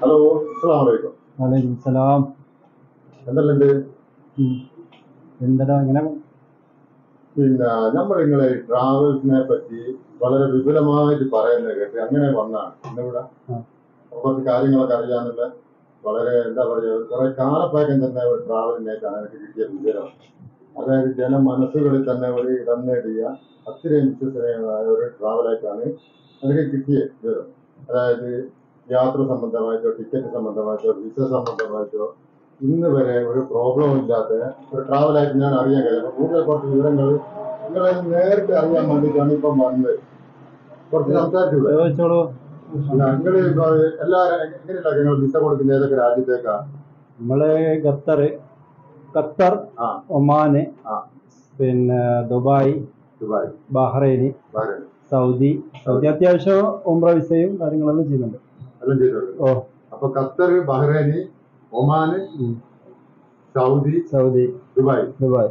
Hello, അസ്സലാമു അലൈക്കും. വലൈക്കും സലാം. എന്തെല്ലാം എന്താ ഇങ്ങനെ? പിന്നെ നമ്മൾ നിങ്ങളെ ട്രാവൽസിനെ പറ്റി വളരെ വിപുലമായിട്ട് പറയുന്നത് കേട്ട് അങ്ങനെ വന്നാണ് ഇന്നിവിടെ കുറച്ച് കാര്യങ്ങളൊക്കെ അറിയാനുള്ള വളരെ എന്താ പറയുക കുറെ കാലപ്പഴക്കം തന്നെ ഒരു ട്രാവലിനേക്കാണ് എനിക്ക് കിട്ടിയ വിവരം. അതായത് ജനമനസ്സുകളിൽ തന്നെ ഒരു ഇടം നേടിയ അത്രയും വിശ്വസനീയമായ ഒരു ട്രാവലായിട്ടാണ് എനിക്ക് കിട്ടിയ വിവരം. അതായത് യാത്ര സംബന്ധമായിട്ടോ ടിക്കറ്റ് സംബന്ധമായിട്ടോ വിസ സംബന്ധമായിട്ടോ ഇന്ന് വരെ ഒരു പ്രോബ്ലം ഇല്ലാത്ത ഒരു ട്രാവലായിട്ട് ഞാൻ അറിയാൻ കഴിയും. അപ്പോൾ കൂടുതൽ കുറച്ച് വിവരങ്ങൾ നിങ്ങളെ നേരിട്ട് അറിയാൻ വേണ്ടിയിട്ടാണ് ഇപ്പം വന്നത്. കുറച്ച് സംസാരിച്ചോളൂ. നിങ്ങൾ എല്ലാവരും എങ്ങനെയല്ല നിങ്ങൾ വിസ കൊടുക്കുന്ന ഏതൊക്കെ രാജ്യത്തേക്കാ? നമ്മള് ഖത്തർ, ഒമാന്, പിന്നെ ദുബായ്, ബഹ്റൈൻ, സൗദി അത്യാവശ്യം ഉംറ വിസയും കാര്യങ്ങളെല്ലാം ചെയ്യുന്നുണ്ട്. എല്ലാം ചെയ്തിട്ടുണ്ട്. അപ്പൊ Qatar, Bahrain, Oman, Saudi, Dubai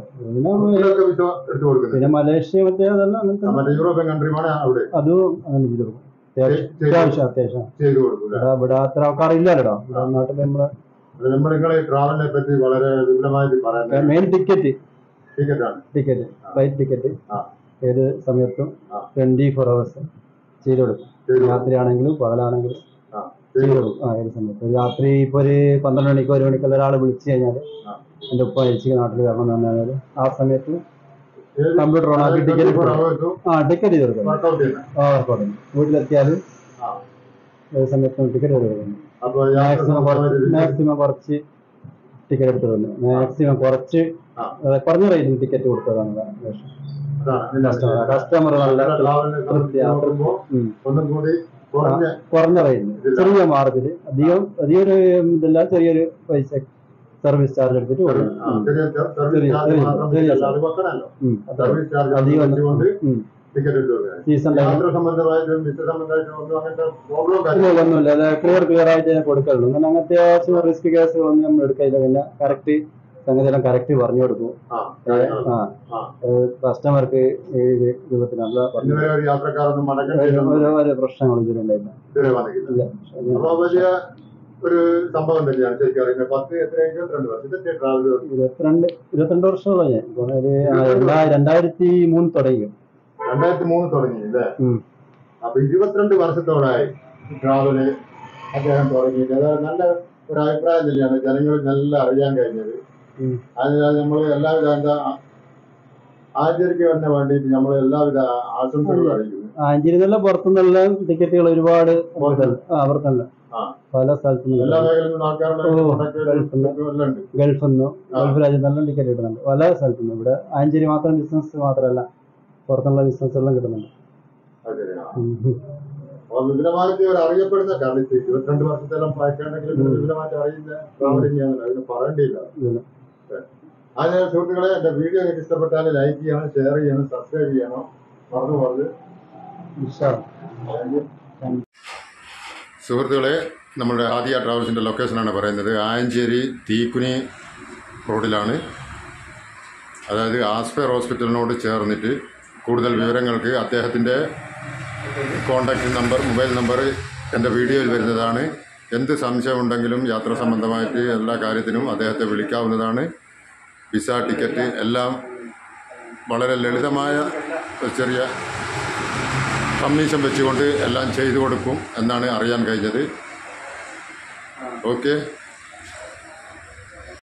പിന്നെ മലേഷ്യ മറ്റേ യൂറോപ്യൻ കൺട്രിയുമാണ് അവിടെ. അതും അങ്ങനെ ചെയ്തു കൊടുക്കും. അത്യാവശ്യം ചെയ്തു കൊടുക്കും. ഇവിടെ അത്ര ആൾക്കാരില്ലല്ലോ നാട്ടിൽ. നിങ്ങളെ ട്രാവലിനെ പറ്റി വളരെ വിപുലമായിട്ട് പറയാൻ മെയിൻ ടിക്കറ്റ് ഫ്ലൈറ്റ് ടിക്കറ്റ് ഏത് സമയത്തും 24 hours ചെയ്തു കൊടുക്കും. രാത്രിയാണെങ്കിലും പകലാണെങ്കിലും ചെയ്തു കൊടുക്കും. ഏത് സമയത്ത് രാത്രി ഇപ്പൊ ഒരു 12 മണിക്കോ 1 മണിക്കോ ഒരാൾ വിളിച്ചു കഴിഞ്ഞാൽ എന്റെ ഉപ്പ അയച്ചു നാട്ടിൽ വരണം എന്ന് പറഞ്ഞാൽ ആ സമയത്ത് കമ്പ്യൂട്ടർ ഓൺ ആക്കി ടിക്കറ്റ് ചെയ്ത് കൊടുക്കും. വീട്ടിലെത്തിയാലും ഏത് സമയത്തും ടിക്കറ്റ് ചെയ്ത് കൊടുക്കുന്നു. മാക്സിമം കുറച്ച് ടിക്കറ്റ് എടുത്തു കൊടുക്കുന്നു. മാക്സിമം കുറഞ്ഞ റേറ്റിന് ടിക്കറ്റ് കൊടുത്തതാണ് കസ്റ്റമർ. നല്ല കുറഞ്ഞ റേറ്റിന് ചെറിയ മാർജിന് അധികം ഇതല്ല, ചെറിയൊരു പൈസ സർവീസ് ചാർജ് എടുത്തിട്ട് ഒന്നുമില്ല. ക്ലിയർ ആയിട്ട് കൊടുക്കുള്ളൂ. അങ്ങനെ അത്യാവശ്യം റിസ്ക് കേസുകളൊന്നും നമ്മൾ എടുക്കില്ല. പിന്നെ കറക്റ്റ് സംഗതിയെല്ലാം കറക്റ്റ് പറഞ്ഞു കൊടുക്കും. കസ്റ്റമർക്ക് ഏത് രൂപത്തിനുള്ള ഓരോ പ്രശ്നങ്ങളും ഇതിലുണ്ടായില്ല. ഒരു സംഭവം തന്നെയാണ് ശരിക്കും. 22 വർഷമുള്ള ഞാൻ 2003 തുടങ്ങി. 2003 തുടങ്ങി അല്ലേ? അപ്പൊ 22 വർഷത്തോളായി ട്രാവല് അദ്ദേഹം തുടങ്ങിയിട്ട്. അതായത് നല്ല ഒരു അഭിപ്രായം തന്നെയാണ് ജനങ്ങൾ നല്ല അറിയാൻ കഴിഞ്ഞത്. അതിനാൽ നമ്മൾ എല്ലാവിധ എന്താ ആചരിക്ക് തന്നെ വേണ്ടിയിട്ട് നമ്മൾ എല്ലാവിധ ആശംസകളും അറിയിക്കുന്നു. ആചരിക്കുന്നുള്ള പുറത്തുനിന്നുള്ള ടിക്കറ്റുകൾ ഒരുപാട് അവർക്കുണ്ട്. പല സ്ഥലത്തുനിന്നും ഗൾഫ് രാജ്യത്തെല്ലാം ടിക്കറ്റ് കിട്ടുന്നുണ്ട്. പല സ്ഥലത്തുനിന്നും. ഇവിടെ ആഞ്ചേരി മാത്രം ബിസിനസ് മാത്രമല്ല, പുറത്തുള്ള ബിസിനസ് എല്ലാം കിട്ടുന്നുണ്ട്. വിപുലമായിട്ട് അറിയപ്പെടുന്ന കാരണം 22 വർഷത്തെല്ലാം പഴക്കണ്ടെങ്കിലും വിപുലമായിട്ട് അറിയുന്ന ട്രാവലിംഗ് അതിന് പറയേണ്ടിയില്ല. അതിനാൽ സുഹൃത്തുക്കളെ, എന്റെ വീഡിയോ നിങ്ങൾക്ക് ഇഷ്ടപ്പെട്ടാൽ ലൈക്ക് ചെയ്യണം, ഷെയർ ചെയ്യണം, സബ്സ്ക്രൈബ് ചെയ്യണം. മറന്നു. സുഹൃത്തുക്കളെ, നമ്മുടെ ആദിയ ട്രാവൽസിൻ്റെ ലൊക്കേഷനാണ് പറയുന്നത്. ആയഞ്ചേരി തീക്കുനി റോഡിലാണ്. അതായത് ആസ്പെയർ ഹോസ്പിറ്റലിനോട് ചേർന്നിട്ട്. കൂടുതൽ വിവരങ്ങൾക്ക് അദ്ദേഹത്തിൻ്റെ കോൺടാക്റ്റ് നമ്പർ, മൊബൈൽ നമ്പർ എൻ്റെ വീഡിയോയിൽ വരുന്നതാണ്. എന്ത് സംശയമുണ്ടെങ്കിലും യാത്ര സംബന്ധമായിട്ട് എല്ലാ കാര്യത്തിനും അദ്ദേഹത്തെ വിളിക്കാവുന്നതാണ്. വിസ, ടിക്കറ്റ് എല്ലാം വളരെ ലളിതമായ ഒരു ചെറിയ കമ്മീഷൻ വെച്ചുകൊണ്ട് എല്ലാം ചെയ്തു കൊടുക്കും എന്നാണ് അറിയാൻ കഴിഞ്ഞത്. ഓക്കെ.